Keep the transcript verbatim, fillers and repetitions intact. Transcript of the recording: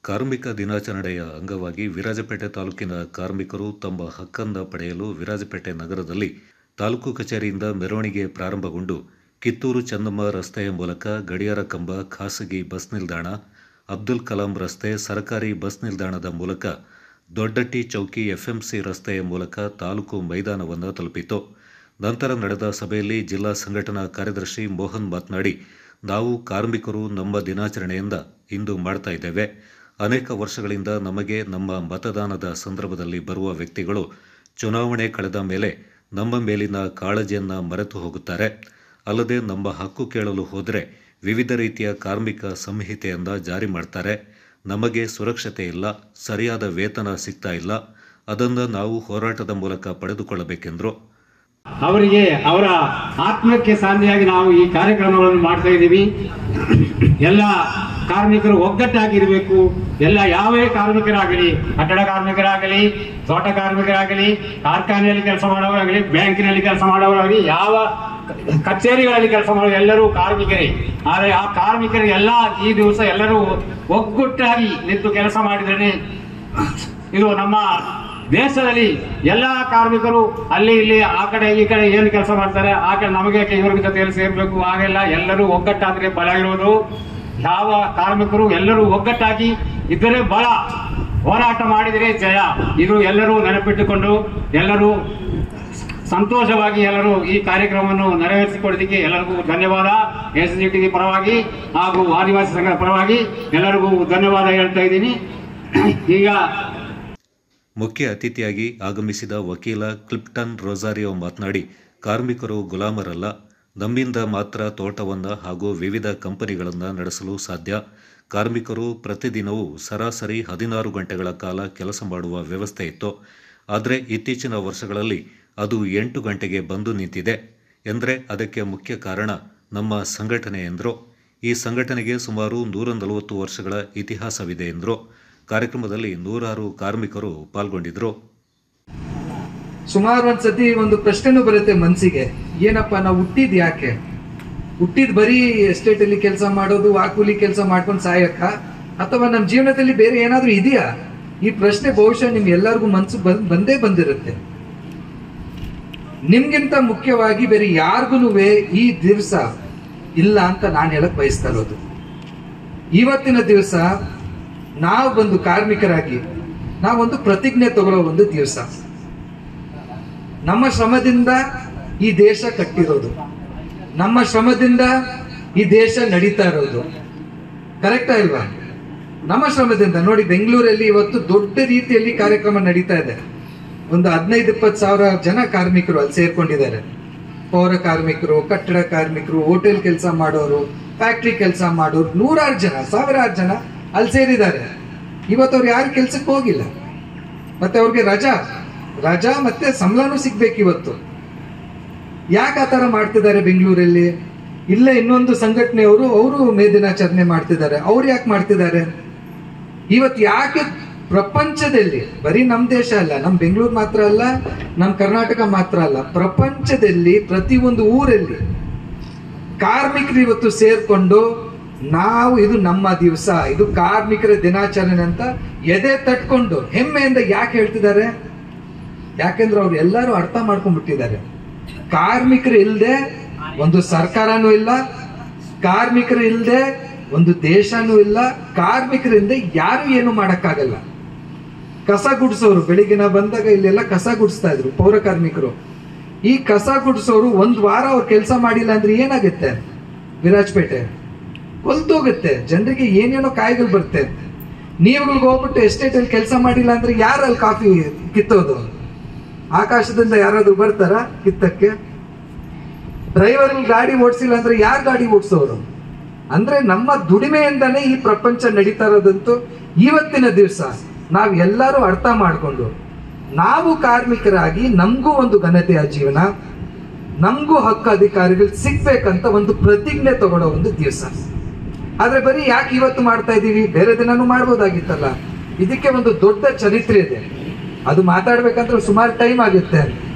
ಕಾರ್ಮಿಕ ದಿನಾಚರಣೆಯ ಅಂಗವಾಗಿ ವಿರಾಜಪೇಟೆ ತಾಲೂಕಿನ ಕಾರ್ಮಿಕರು ತಮ್ಮ ಹಕ್ಕನ್ನು ಪಡೆಯಲು ವಿರಾಜಪೇಟೆ ನಗರದಲ್ಲಿ ತಾಲೂಕು ಕಚೇರಿಯಿಂದ ಮೆರವಣಿಗೆ ಪ್ರಾರಂಭಗೊಂಡು ಕಿತ್ತೂರು ಚೆನ್ನಮ್ಮ ರಸ್ತೆಯ ಮೂಲಕ ಗಡಿಯಾರ ಕಂಬ, ಖಾಸಗಿ ಬಸ್ ನಿಲ್ದಾಣ, ಅಬ್ದುಲ್ ಕಲಾಂ ರಸ್ತೆ, ಸರ್ಕಾರಿ ಬಸ್ ನಿಲ್ದಾಣದ ಮೂಲಕ ದೊಡ್ಡಟ್ಟಿ ಚೌಕಿ ಎಫ್ಎಂಸಿ ರಸ್ತೆಯ ಮೂಲಕ ತಾಲೂಕು ಮೈದಾನವನ್ನು ತಲುಪಿತು. ನಂತರ ನಡೆದ ಸಭೆಯಲ್ಲಿ ಜಿಲ್ಲಾ ಸಂಘಟನಾ ಕಾರ್ಯದರ್ಶಿ ಮೋಹನ್ ಮಾತನಾಡಿ, ನಾವು ಕಾರ್ಮಿಕರು ನಮ್ಮ ದಿನಾಚರಣೆಯಿಂದ ಇಂದು ಮಾಡ್ತಾ ಇದ್ದೇವೆ. ಅನೇಕ ವರ್ಷಗಳಿಂದ ನಮಗೆ ನಮ್ಮ ಮತದಾನದ ಸಂದರ್ಭದಲ್ಲಿ ಬರುವ ವ್ಯಕ್ತಿಗಳು ಚುನಾವಣೆ ಕಳೆದ ಮೇಲೆ ನಮ್ಮ ಮೇಲಿನ ಕಾಳಜಿಯನ್ನು ಮರೆತು ಹೋಗುತ್ತಾರೆ. ಅಲ್ಲದೆ ನಮ್ಮ ಹಕ್ಕು ಕೇಳಲು ಹೋದರೆ ವಿವಿಧ ರೀತಿಯ ಕಾರ್ಮಿಕ ಸಂಹಿತೆಯನ್ನು ಜಾರಿ ಮಾಡ್ತಾರೆ. ನಮಗೆ ಸುರಕ್ಷತೆ ಇಲ್ಲ, ಸರಿಯಾದ ವೇತನ ಸಿಗ್ತಾ ಇಲ್ಲ. ಅದನ್ನು ನಾವು ಹೋರಾಟದ ಮೂಲಕ ಪಡೆದುಕೊಳ್ಳಬೇಕೆಂದರು. ಅವರಿಗೆ ಅವರ ಆತ್ಮಕ್ಕೆ ಶಾಂತಿಯಾಗಿ ನಾವು ಈ ಕಾರ್ಯಕ್ರಮಗಳನ್ನು ಮಾಡ್ತಾ ಇದ್ದೀವಿ. ಎಲ್ಲ ಕಾರ್ಮಿಕರು ಒಗ್ಗಟ್ಟಾಗಿರಬೇಕು. ಎಲ್ಲ ಯಾವೇ ಕಾರ್ಮಿಕರಾಗಲಿ, ಕಟ್ಟಡ ಕಾರ್ಮಿಕರಾಗಲಿ, ತೋಟ ಕಾರ್ಮಿಕರಾಗಲಿ, ಕಾರ್ಖಾನೆಯಲ್ಲಿ ಕೆಲಸ ಮಾಡೋರಾಗಲಿ, ಬ್ಯಾಂಕಿನಲ್ಲಿ ಕೆಲಸ ಮಾಡೋರಾಗಲಿ, ಯಾವ ಕಚೇರಿಗಳಲ್ಲಿ ಕೆಲಸ ಮಾಡೋ ಎಲ್ಲರೂ ಕಾರ್ಮಿಕರೇ. ಆದರೆ ಆ ಕಾರ್ಮಿಕರು ಎಲ್ಲ ಈ ದಿವಸ ಎಲ್ಲರೂ ಒಗ್ಗಟ್ಟಾಗಿ ನಿಂತು ಕೆಲಸ ಮಾಡಿದರೆ ಇದು ನಮ್ಮ ದೇಶದಲ್ಲಿ ಎಲ್ಲ ಕಾರ್ಮಿಕರು ಅಲ್ಲಿ ಇಲ್ಲಿ ಆ ಕಡೆ ಈ ಕಡೆ ಏನು ಕೆಲಸ ಮಾಡ್ತಾರೆ, ಆ ಕಡೆ ನಮಗೆ ಇವ್ರ ಜೊತೆಯಲ್ಲಿ ಸೇರ್ಬೇಕು. ಹಾಗೆಲ್ಲ ಎಲ್ಲರೂ ಒಗ್ಗಟ್ಟಾದ್ರೆ ಬಲ ಇರೋದು. ಯಾವ ಕಾರ್ಮಿಕರು ಎಲ್ಲರೂ ಒಗ್ಗಟ್ಟಾಗಿ ಇದ್ದರೆ ಬಲ, ಹೋರಾಟ ಮಾಡಿದರೆ ಜಯ. ಇದು ಎಲ್ಲರೂ ನೆನಪಿಟ್ಟುಕೊಂಡು ಎಲ್ಲರೂ ಸಂತೋಷವಾಗಿ ಎಲ್ಲರೂ ಈ ಕಾರ್ಯಕ್ರಮವನ್ನು ನೆರವೇರಿಸಿಕೊಡೋದಕ್ಕೆ ಎಲ್ಲರಿಗೂ ಧನ್ಯವಾದ. ಎಸ್ ಜಿ ಟಿ ಪರವಾಗಿ ಹಾಗೂ ಆದಿವಾಸಿ ಸಂಘದ ಪರವಾಗಿ ಎಲ್ಲರಿಗೂ ಧನ್ಯವಾದ ಹೇಳ್ತಾ ಇದ್ದೀನಿ. ಈಗ ಮುಖ್ಯ ಅತಿಥಿಯಾಗಿ ಆಗಮಿಸಿದ ವಕೀಲ ಕ್ಲಿಪ್ಟನ್ ರೊಜಾರಿಯೋ ಮಾತನಾಡಿ, ಕಾರ್ಮಿಕರು ಗುಲಾಮರಲ್ಲ, ನಮ್ಮಿಂದ ಮಾತ್ರ ತೋಟವನ್ನು ಹಾಗೂ ವಿವಿಧ ಕಂಪನಿಗಳನ್ನು ನಡೆಸಲು ಸಾಧ್ಯ. ಕಾರ್ಮಿಕರು ಪ್ರತಿದಿನವೂ ಸರಾಸರಿ ಹದಿನಾರು ಗಂಟೆಗಳ ಕಾಲ ಕೆಲಸ ಮಾಡುವ ವ್ಯವಸ್ಥೆ ಇತ್ತು. ಆದರೆ ಇತ್ತೀಚಿನ ವರ್ಷಗಳಲ್ಲಿ ಅದು ಎಂಟು ಗಂಟೆಗೆ ಬಂದು ನಿಂತಿದೆ ಎಂದರೆ ಅದಕ್ಕೆ ಮುಖ್ಯ ಕಾರಣ ನಮ್ಮ ಸಂಘಟನೆ ಎಂದರು. ಈ ಸಂಘಟನೆಗೆ ಸುಮಾರು ನೂರ ನಲವತ್ತು ವರ್ಷಗಳ ಇತಿಹಾಸವಿದೆ ಎಂದರು. ಕಾರ್ಯಕ್ರಮದಲ್ಲಿ ನೂರಾರು ಕಾರ್ಮಿಕರು ಪಾಲ್ಗೊಂಡಿದ್ರು. ಸುಮಾರು ಒಂದ್ಸತಿ ಒಂದು ಪ್ರಶ್ನೆನೂ ಬರುತ್ತೆ ಮನಸ್ಸಿಗೆ, ಏನಪ್ಪ ನಾವು ಹುಟ್ಟಿದ್ ಯಾಕೆ? ಹುಟ್ಟಿದ್ ಬರೀ ಎಸ್ಟೇಟ್ ಅಲ್ಲಿ ಕೆಲಸ ಮಾಡೋದು, ವಾಕೂಲಿ ಕೆಲಸ ಮಾಡ್ಕೊಂಡು ಸಾಯಕ್ಕ, ಅಥವಾ ನಮ್ಮ ಜೀವನದಲ್ಲಿ ಬೇರೆ ಏನಾದ್ರೂ ಇದೆಯಾ? ಈ ಪ್ರಶ್ನೆ ಬಹುಶಃ ನಿಮ್ ಎಲ್ಲರಿಗೂ ಮನ್ಸು ಬಂದೇ ಬಂದಿರುತ್ತೆ. ನಿಮ್ಗಿಂತ ಮುಖ್ಯವಾಗಿ ಬೇರೆ ಯಾರಿಗೂ ಈ ದಿವಸ ಇಲ್ಲ ಅಂತ ನಾನು ಹೇಳಕ್ ಬಯಸ್ತಾ ಇರೋದು. ಇವತ್ತಿನ ದಿವಸ ನಾವು ಬಂದು ಕಾರ್ಮಿಕರಾಗಿ ನಾವೊಂದು ಪ್ರತಿಜ್ಞೆ ತಗೊಳ್ಳೋ ಒಂದು ದಿವಸ. ನಮ್ಮ ಶ್ರಮದಿಂದ ಈ ದೇಶ ಕಟ್ಟಿರೋದು, ನಮ್ಮ ಶ್ರಮದಿಂದ ಈ ದೇಶ ನಡೀತಾ ಇರೋದು. ಕರೆಕ್ಟಾ ಇಲ್ವಾ? ನಮ್ಮ ಶ್ರಮದಿಂದ ನೋಡಿ, ಬೆಂಗಳೂರಲ್ಲಿ ಇವತ್ತು ದೊಡ್ಡ ರೀತಿಯಲ್ಲಿ ಕಾರ್ಯಕ್ರಮ ನಡೀತಾ ಇದೆ. ಒಂದು ಹದಿನೈದು ಇಪ್ಪತ್ತು ಸಾವಿರ ಜನ ಕಾರ್ಮಿಕರು ಅಲ್ಲಿ ಸೇರ್ಕೊಂಡಿದ್ದಾರೆ. ಪೌರ ಕಾರ್ಮಿಕರು, ಕಟ್ಟಡ ಕಾರ್ಮಿಕರು, ಹೋಟೆಲ್ ಕೆಲಸ ಮಾಡೋರು, ಫ್ಯಾಕ್ಟ್ರಿ ಕೆಲಸ ಮಾಡೋರು, ನೂರಾರು ಜನ, ಸಾವಿರಾರು ಜನ ಅಲ್ಲಿ ಸೇರಿದ್ದಾರೆ. ಇವತ್ತು ಅವ್ರು ಯಾರು ಕೆಲ್ಸಕ್ಕೆ ಹೋಗಿಲ್ಲ, ಮತ್ತೆ ಅವ್ರಿಗೆ ರಜಾ ರಜಾ ಮತ್ತೆ ಸಂಬಳನೂ ಸಿಗ್ಬೇಕು ಇವತ್ತು. ಯಾಕೆ ಆ ತರ ಮಾಡ್ತಿದ್ದಾರೆ ಬೆಂಗಳೂರಲ್ಲಿ? ಇಲ್ಲ ಇನ್ನೊಂದು ಸಂಘಟನೆಯವರು ಅವರು ಮೇ ದಿನಾಚರಣೆ ಮಾಡ್ತಿದ್ದಾರೆ. ಅವ್ರು ಯಾಕೆ ಮಾಡ್ತಿದ್ದಾರೆ? ಇವತ್ತು ಯಾಕೆ ಪ್ರಪಂಚದಲ್ಲಿ, ಬರೀ ನಮ್ ದೇಶ ಅಲ್ಲ, ನಮ್ ಬೆಂಗಳೂರು ಮಾತ್ರ ಅಲ್ಲ, ನಮ್ ಕರ್ನಾಟಕ ಮಾತ್ರ ಅಲ್ಲ, ಪ್ರಪಂಚದಲ್ಲಿ ಪ್ರತಿಯೊಂದು ಊರಲ್ಲಿ ಕಾರ್ಮಿಕರು ಇವತ್ತು ಸೇರ್ಕೊಂಡು ನಾವು ಇದು ನಮ್ಮ ದಿವಸ, ಇದು ಕಾರ್ಮಿಕರ ದಿನಾಚರಣೆ ಅಂತ ಎದೆ ತಟ್ಕೊಂಡು ಹೆಮ್ಮೆಯಿಂದ ಯಾಕೆ ಹೇಳ್ತಿದ್ದಾರೆ? ಯಾಕೆಂದ್ರೆ ಅವ್ರು ಎಲ್ಲರೂ ಅರ್ಥ ಮಾಡ್ಕೊಂಡ್ಬಿಟ್ಟಿದ್ದಾರೆ, ಕಾರ್ಮಿಕರು ಇಲ್ಲದೆ ಒಂದು ಸರ್ಕಾರನೂ ಇಲ್ಲ, ಕಾರ್ಮಿಕರು ಇಲ್ಲದೆ ಒಂದು ದೇಶನೂ ಇಲ್ಲ, ಕಾರ್ಮಿಕರಿಂದ ಯಾರು ಏನು ಮಾಡಕ್ಕಾಗಲ್ಲ. ಕಸ ಗುಡಿಸೋರು, ಬೆಳಿಗ್ಗೆನ ಬಂದಾಗ ಇಲ್ಲೆಲ್ಲ ಕಸ ಗುಡಿಸ್ತಾ ಇದ್ರು ಪೌರ ಕಾರ್ಮಿಕರು. ಈ ಕಸ ಗುಡಿಸೋರು ಒಂದ್ ವಾರ ಅವ್ರು ಕೆಲಸ ಮಾಡಿಲ್ಲ ಅಂದ್ರೆ ಏನಾಗುತ್ತೆ? ವಿರಾಜಪೇಟೆ ಹೊಲ್ತೋಗುತ್ತೆ, ಜನರಿಗೆ ಏನೇನೋ ಕಾಯಿಗಳು ಬರುತ್ತೆ. ನೀವುಗಳಿಗೆ ಹೋಗ್ಬಿಟ್ಟು ಎಸ್ಟೇಟ್ ಅಲ್ಲಿ ಕೆಲಸ ಮಾಡಿಲ್ಲ ಅಂದ್ರೆ ಯಾರಲ್ಲಿ ಕಾಫಿ ಕಿತ್ತೋದು? ಆಕಾಶದಿಂದ ಯಾರಾದ್ರೂ ಬರ್ತಾರ ಕಿತ್ತಕ್ಕೆ? ಡ್ರೈವರ್ ಗಾಡಿ ಓಡಿಸಿಲ್ಲ ಅಂದ್ರೆ ಯಾರು ಗಾಡಿ ಓಡಿಸೋರು? ಅಂದ್ರೆ ನಮ್ಮ ದುಡಿಮೆಯಿಂದಾನೇ ಈ ಪ್ರಪಂಚ ನಡೀತಾ ಇರೋದಂತೂ ಇವತ್ತಿನ ದಿವಸ ನಾವ್ ಎಲ್ಲರೂ ಅರ್ಥ ಮಾಡ್ಕೊಂಡು ನಾವು ಕಾರ್ಮಿಕರಾಗಿ ನಮಗೂ ಒಂದು ಘನತೆಯ ಜೀವನ, ನಮಗೂ ಹಕ್ಕು ಅಧಿಕಾರಿಗಳು ಸಿಗ್ಬೇಕಂತ ಒಂದು ಪ್ರತಿಜ್ಞೆ ತಗೊಳ್ಳೋ ಒಂದು ದಿವಸ. ಆದ್ರೆ ಬರೀ ಯಾಕೆ ಇವತ್ತು ಮಾಡ್ತಾ ಇದೀವಿ? ಬೇರೆ ದಿನನೂ ಮಾಡ್ಬೋದಾಗಿತ್ತಲ್ಲ. ಇದಕ್ಕೆ ಒಂದು ದೊಡ್ಡ ಚರಿತ್ರೆ ಇದೆ, ಅದು ಮಾತಾಡ್ಬೇಕಂದ್ರೆ ಸುಮಾರು ಟೈಮ್ ಆಗುತ್ತೆ.